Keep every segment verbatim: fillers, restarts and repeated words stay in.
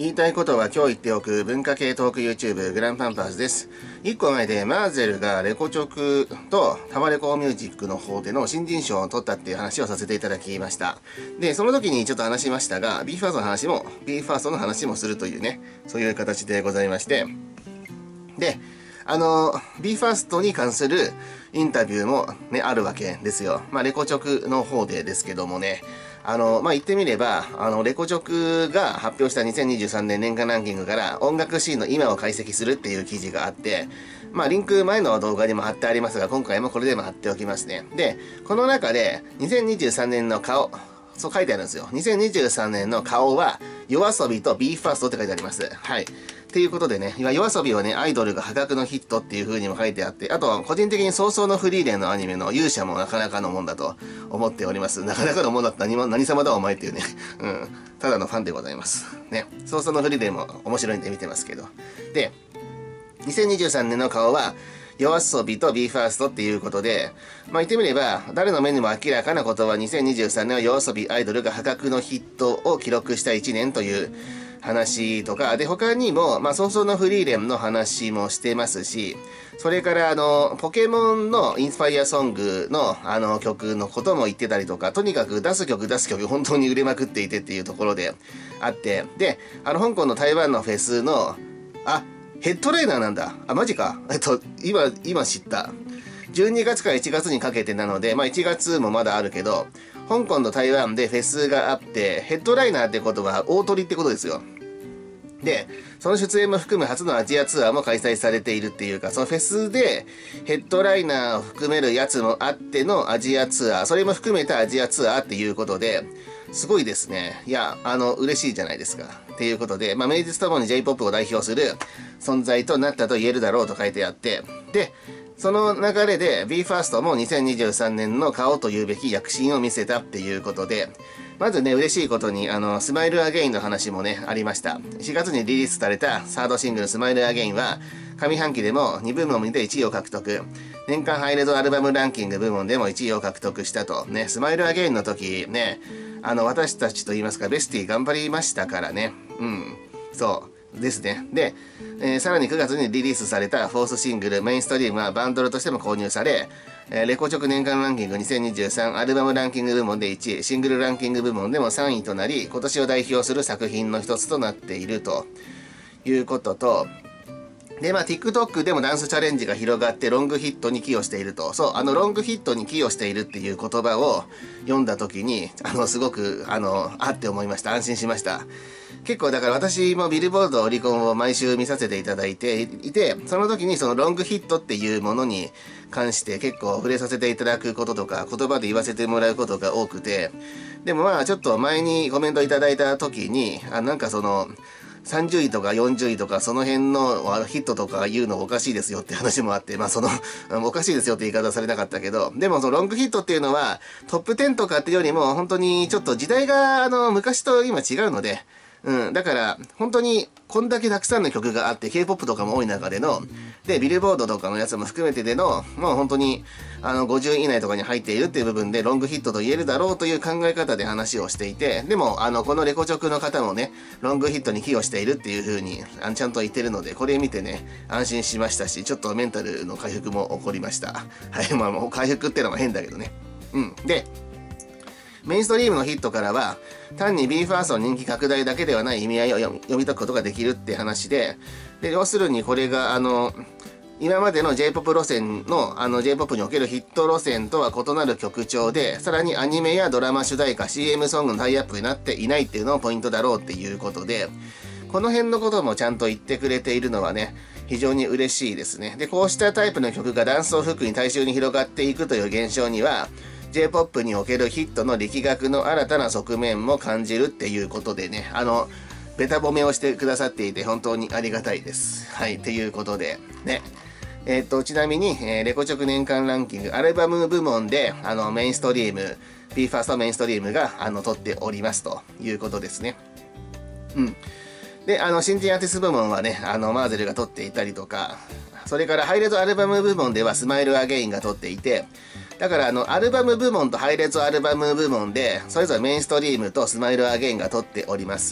言いたいことは今日言っておく文化系トーク YouTube グランパンパーズです。いっこまえでマーゼルがレコチョクとタワレコミュージックの方での新人賞を取ったっていう話をさせていただきました。で、その時にちょっと話しましたが、ビーファーストの話も、ビーファーストの話もするというね、そういう形でございまして。で、あの、ビーファーストに関するインタビューもね、あるわけですよ。まあ、レコチョクの方でですけどもね。あの、まあ、言ってみれば、あの、レコチョクが発表したにせんにじゅうさんねん年間ランキングから音楽シーンの今を解析するっていう記事があって、まあ、リンク前の動画にも貼ってありますが、今回もこれでも貼っておきますね。で、この中でにせんにじゅうさんねんの顔、そう書いてあるんですよ。にせんにじゅうさんねんの顔は、YOASOBIと ビーファースト って書いてあります。はい。っていうことでね、今 YOASOBI はね、アイドルが破格のヒットっていう風にも書いてあって、あとは個人的に早々のフリーレンのアニメの勇者もなかなかのもんだと思っております。なかなかのもんだったら何も、何様だお前っていうね、うん、ただのファンでございます。ね、早々のフリーレンも面白いんで見てますけど。で、にせんにじゅうさんねんの顔は、YOASOBI と ビーファースト っていうことで、まあ言ってみれば、誰の目にも明らかなことはにせんにじゅうさんねんは YOASOBI アイドルが破格のヒットを記録したいちねんという話とか、で、他にも、まあ早々のフリーレンの話もしてますし、それからあの、ポケモンのインスパイアソングのあの曲のことも言ってたりとか、とにかく出す曲出す曲本当に売れまくっていてっていうところであって、で、あの香港の台湾のフェスの、あ、ヘッドライナーなんだ。あ、マジか。えっと、今、今知った。じゅうにがつからいちがつにかけてなので、まあいちがつもまだあるけど、香港と台湾でフェスがあって、ヘッドライナーってことは大鳥ってことですよ。で、その出演も含む初のアジアツアーも開催されているっていうか、そのフェスでヘッドライナーを含めるやつもあってのアジアツアー、それも含めたアジアツアーっていうことで、すごいですね。いや、あの、嬉しいじゃないですか。っていうことで、まあ、名実ともに J-ポップ を代表する存在となったと言えるだろうと書いてあって、で、その流れで ビーファースト もにせんにじゅうさんねんの顔というべき躍進を見せたっていうことで、まずね、嬉しいことに、あの、スマイルアゲインの話もね、ありました。しがつにリリースされたサードシングルスマイルアゲインは、上半期でもにぶもんでいちいを獲得。年間ハイレゾアルバムランキング部門でもいちいを獲得したと。ね、スマイルアゲインの時ね、あの、私たちと言いますか、ベスティ頑張りましたからね。うん。そう。ですね。で、えー、さらにくがつにリリースされたフォースシングルメインストリームはバンドルとしても購入され、えー、レコチョク年間ランキングにせんにじゅうさんアルバムランキング部門でいちい、シングルランキング部門でもさんいとなり、今年を代表する作品の一つとなっているということと、で、まあ、TikTok でもダンスチャレンジが広がってロングヒットに寄与していると。そう、あの、ロングヒットに寄与しているっていう言葉を読んだときに、あの、すごく、あの、あって思いました。安心しました。結構、だから私もビルボードオリコンを毎週見させていただいていて、その時にそのロングヒットっていうものに関して結構触れさせていただくこととか、言葉で言わせてもらうことが多くて、でもまあ、ちょっと前にコメントいただいた時に、あ、なんかその、さんじゅういとかよんじゅういとかその辺のヒットとか言うのおかしいですよって話もあって、まあその、おかしいですよって言い方されなかったけど、でもそのロングヒットっていうのはトップじゅうとかっていうよりも本当にちょっと時代があの昔と今違うので、うん。だから、本当に、こんだけたくさんの曲があって、K-ポップ とかも多い中での、で、ビルボードとかのやつも含めてでの、もう本当に、あの、ごじゅうい以内とかに入っているっていう部分で、ロングヒットと言えるだろうという考え方で話をしていて、でも、あの、このレコチョクの方もね、ロングヒットに寄与しているっていう風に、あのちゃんと言ってるので、これ見てね、安心しましたし、ちょっとメンタルの回復も起こりました。はい、まあ、もう回復ってのは変だけどね。うん。で、メインストリームのヒットからは、単に ビーファースト の人気拡大だけではない意味合いを読み読み解くことができるって話で、で、要するにこれが、あの、今までの J-ポップ 路線の、あの J-ポップ におけるヒット路線とは異なる曲調で、さらにアニメやドラマ主題歌、シーエム ソングのタイアップになっていないっていうのもポイントだろうっていうことで、この辺のこともちゃんと言ってくれているのはね、非常に嬉しいですね。で、こうしたタイプの曲がダンスを服に大衆に広がっていくという現象には、J-ポップ におけるヒットの力学の新たな側面も感じるっていうことでね、あの、ベタ褒めをしてくださっていて本当にありがたいです。はい、っていうことで、ね。えっと、ちなみに、えー、レコチョク年間ランキング、アルバム部門で、あの、メインストリーム、ビーファースト メインストリームが、あの、取っておりますということですね。うん。で、あの、新人アーティスト部門はね、あの、マーゼルが取っていたりとか、それからハイレゾアルバム部門ではスマイルアゲインが取っていて、だからあの、アルバム部門とハイレゾアルバム部門で、それぞれメインストリームとスマイルアゲインが取っております。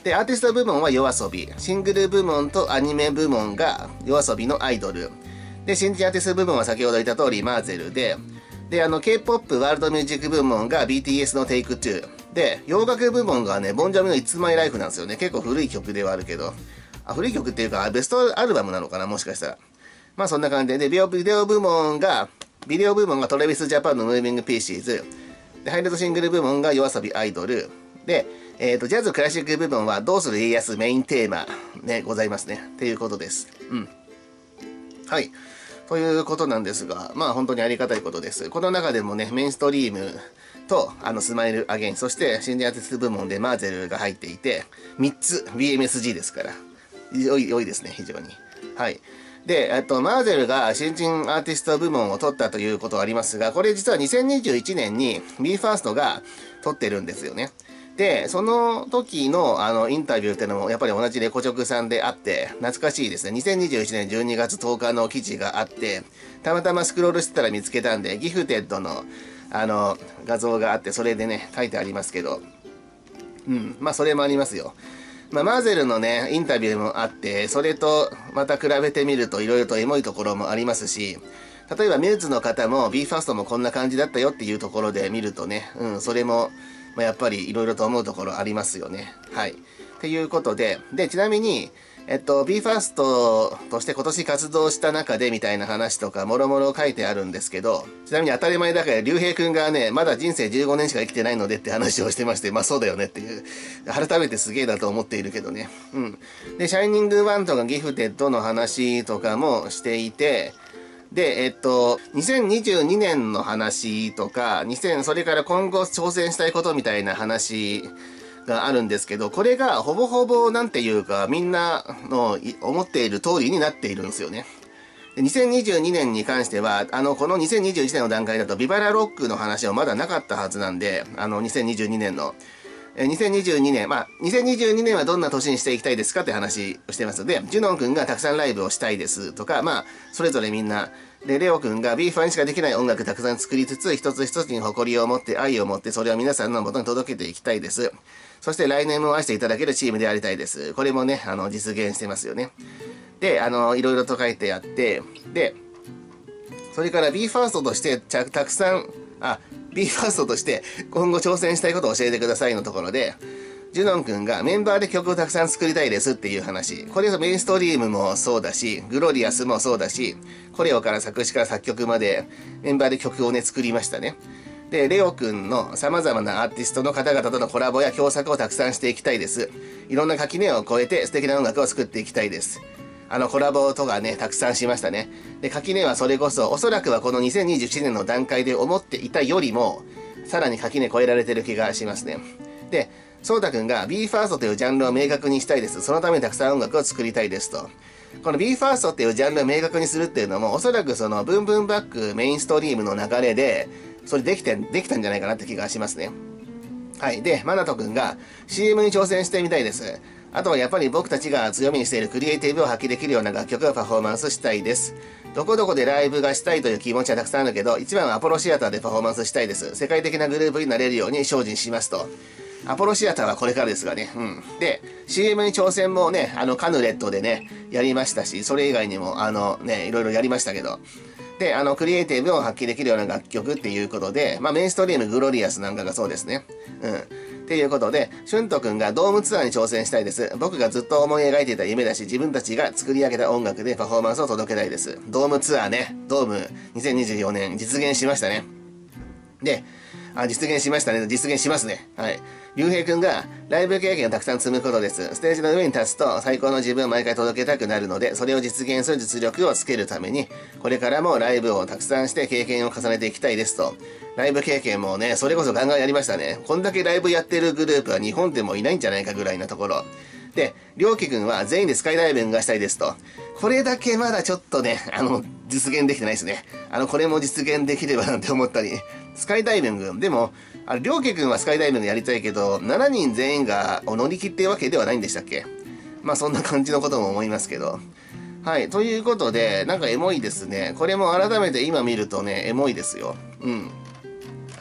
で、アーティスト部門はYOASOBI。シングル部門とアニメ部門がYOASOBIのアイドル。で、新人アーティスト部門は先ほど言った通りマーゼルで、で、あの、K-ポップ ワールドミュージック部門が ビーティーエス の テイクツー。で、洋楽部門がね、ボンジョビの It's My Life なんですよね。結構古い曲ではあるけど。あ、古い曲っていうか、ベストアルバムなのかな、もしかしたら。まあそんな感じで、で、ビデオ、ビデオ部門が、ビデオ部門がトレビスジャパンのムービングピーシーズ。で、ハイライトシングル部門がYOASOBIアイドル。で、えっと、ジャズクラシック部門はどうする家康メインテーマ、ね、ございますね。っていうことです。うん。はい。ということなんですが、まあ本当にありがたいことです。この中でもね、メインストリームと、あの、スマイルアゲイン、そして新人アーティスト部門でマーゼルが入っていて、みっつ ビーエムエスジー ですから、良い、良いですね、非常に。はい。で、えっと、マーゼルが新人アーティスト部門を取ったということはありますが、これ実はにせんにじゅういちねんに ビーファースト が取ってるんですよね。で、その時のあのインタビューっていうのもやっぱり同じレコチョクさんであって、懐かしいですね。にせんにじゅういちねんじゅうにがつとおかの記事があって、たまたまスクロールしてたら見つけたんで、ギフテッドのあの画像があって、それでね、書いてありますけど、うん、まあそれもありますよ。まあ、マーゼルのね、インタビューもあって、それとまた比べてみると色々とエモいところもありますし、例えばミューズの方も ビーファースト もこんな感じだったよっていうところで見るとね、うん、それも、まあ、やっぱり色々と思うところありますよね。はい。っていうことで、で、ちなみに、えっと、ビーファースト として今年活動した中でみたいな話とか、もろもろ書いてあるんですけど、ちなみに当たり前だから、竜兵くんがね、まだ人生じゅうごねんしか生きてないのでって話をしてまして、まあそうだよねっていう、改めてすげえだと思っているけどね。うん。で、シャイニングワンとかギフテッドの話とかもしていて、で、えっと、にせんにじゅうにねんの話とか、にせん、それから今後挑戦したいことみたいな話、があるんですけど、これがほぼほぼなんていうかみんなの思っている通りになっているんですよね。でにせんにじゅうにねんに関しては、あの、このにせんにじゅういちねんの段階だとビバラロックの話はまだなかったはずなんで、あの、にせんにじゅうにねんの。えにせんにじゅうにねん、まあ、にせんにじゅうにねんはどんな年にしていきたいですかって話をしてますので、ジュノン君がたくさんライブをしたいですとか、まあ、それぞれみんな、で、レオ君が ビーファー にしかできない音楽たくさん作りつつ、一つ一つに誇りを持って愛を持って、それを皆さんの元に届けていきたいです。そして来年も愛していただけるチームでありたいです。これもね、あの、実現してますよね。で、あの、いろいろと書いてあって、で、それから ビーファースト としてたくさん、あ、ビーファースト として今後挑戦したいことを教えてくださいのところで、ジュノン君がメンバーで曲をたくさん作りたいですっていう話。これメインストリームもそうだし、グロリアスもそうだし、コレオから作詞から作曲までメンバーで曲をね、作りましたね。で、レオ君の様々なアーティストの方々とのコラボや共作をたくさんしていきたいです。いろんな垣根を越えて素敵な音楽を作っていきたいです。あのコラボとかね、たくさんしましたね。で、垣根はそれこそ、おそらくはこのにせんにじゅういちねんの段階で思っていたよりも、さらに垣根越えられてる気がしますね。で、ソータ君が ビーファースト というジャンルを明確にしたいです。そのためにたくさん音楽を作りたいですと。この ビーファースト っていうジャンルを明確にするっていうのも、おそらくそのブンブンバックメインストリームの流れで、それできて、できたんじゃないかなって気がしますね。はい。で、マナト君が シーエム に挑戦してみたいです。あとはやっぱり僕たちが強みにしているクリエイティブを発揮できるような楽曲をパフォーマンスしたいです。どこどこでライブがしたいという気持ちはたくさんあるけど、一番はアポロシアターでパフォーマンスしたいです。世界的なグループになれるように精進しますと。アポロシアターはこれからですがね。うん。で、シーエム に挑戦もね、あの、カヌレットでね、やりましたし、それ以外にも、あの、ね、いろいろやりましたけど。で、あの、クリエイティブを発揮できるような楽曲っていうことで、まあ、メインストリームグロリアスなんかがそうですね。うん。っていうことで、シュント君がドームツアーに挑戦したいです。僕がずっと思い描いていた夢だし、自分たちが作り上げた音楽でパフォーマンスを届けたいです。ドームツアーね、ドームにせんにじゅうよねん実現しましたね。で、あ、実現しましたね。実現しますね。はい。竜兵くんがライブ経験をたくさん積むことです。ステージの上に立つと最高の自分を毎回届けたくなるので、それを実現する実力をつけるために、これからもライブをたくさんして経験を重ねていきたいですと。ライブ経験もね、それこそガンガンやりましたね。こんだけライブやってるグループは日本でもいないんじゃないかぐらいなところ。で、りょうきくんは全員でスカイダイビングがしたいですと。これだけまだちょっとね、あの、実現できてないですね。あの、これも実現できればなんて思ったり。スカイダイビング、でも、あれ、りょうきくんはスカイダイビングやりたいけど、しちにん全員が乗り切ってるわけではないんでしたっけ？まあ、そんな感じのことも思いますけど。はい。ということで、なんかエモいですね。これも改めて今見るとね、エモいですよ。うん。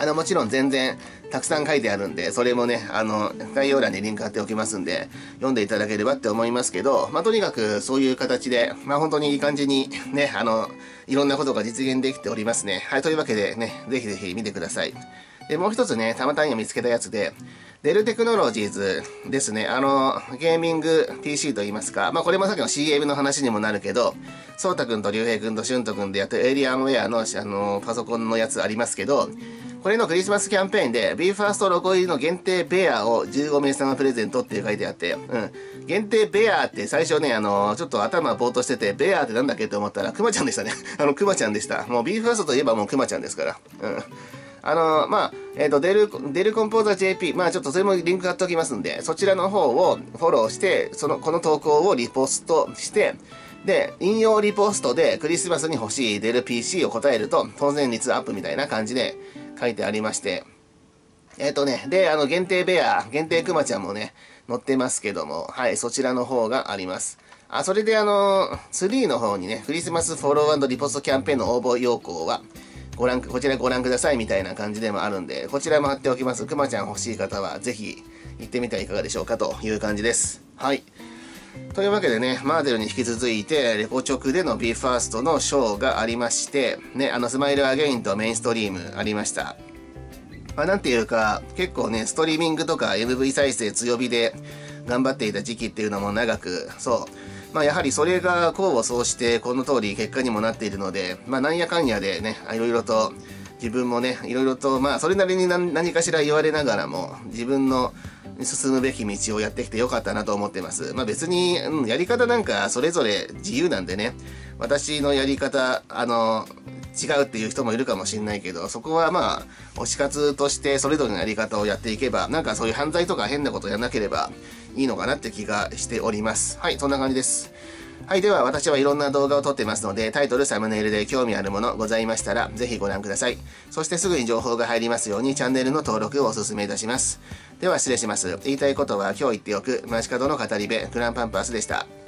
あの、もちろん全然たくさん書いてあるんで、それもね、あの、概要欄にリンク貼っておきますんで、読んでいただければって思いますけど、まあ、とにかくそういう形で、まあ、本当にいい感じにね、あの、いろんなことが実現できておりますね。はい、というわけでね、ぜひぜひ見てください。で、もう一つね、たまたま見つけたやつで、デルテクノロジーズですね。あの、ゲーミング ピーシー といいますか、まあこれもさっきの シーエム の話にもなるけど、そうたくんとりゅうへいくんとしゅんとくんでやってるエイリアンウェアの、あの、パソコンのやつありますけど、これのクリスマスキャンペーンで ビーファースト ロゴ入りの限定ベアをじゅうごめい様プレゼントって書いてあって、うん。限定ベアって最初ね、あの、ちょっと頭ぼーっとしてて、ベアってなんだっけと思ったら、クマちゃんでしたね。あの、クマちゃんでした。もう ビーファースト といえばもうクマちゃんですから。うん。あの、まあ、えっ、ー、と、デル、デルコンポーザー ジェーピー、まあちょっとそれもリンク貼っておきますんで、そちらの方をフォローして、その、この投稿をリポストして、で、引用リポストでクリスマスに欲しいデル ピーシー を答えると、当選率アップみたいな感じで書いてありまして、えっ、ー、とね、で、あの、限定ベア、限定クマちゃんもね、載ってますけども、はい、そちらの方があります。あ、それであの、スリーの方にね、クリスマスフォロー&リポストキャンペーンの応募要項は、ご覧、こちらご覧くださいみたいな感じでもあるんで、こちらも貼っておきます。くまちゃん欲しい方は、ぜひ行ってみてはいかがでしょうかという感じです。はい。というわけでね、マーゼルに引き続いて、レポ直での ビーファーストのショーがありまして、ね、あの、スマイルアゲインとメインストリームありました。まあ、なんていうか、結構ね、ストリーミングとか エムブイ 再生強火で頑張っていた時期っていうのも長く、そう。まあやはりそれが功を奏してこの通り結果にもなっているので、まあなんやかんやでね、いろいろと自分もね、いろいろとまあそれなりに何、何かしら言われながらも自分の進むべき道をやってきてよかったなと思ってます。まあ別に、うん、やり方なんかそれぞれ自由なんでね、私のやり方、あの、違うっていう人もいるかもしれないけど、そこはまあ、推し活としてそれぞれのやり方をやっていけば、なんかそういう犯罪とか変なことやらなければいいのかなって気がしております。はい、そんな感じです。はい、では私はいろんな動画を撮ってますので、タイトル、サムネイルで興味あるものございましたら、ぜひご覧ください。そしてすぐに情報が入りますようにチャンネルの登録をお勧めいたします。では失礼します。言いたいことは今日言っておく、街角の語り部、グランパンパースでした。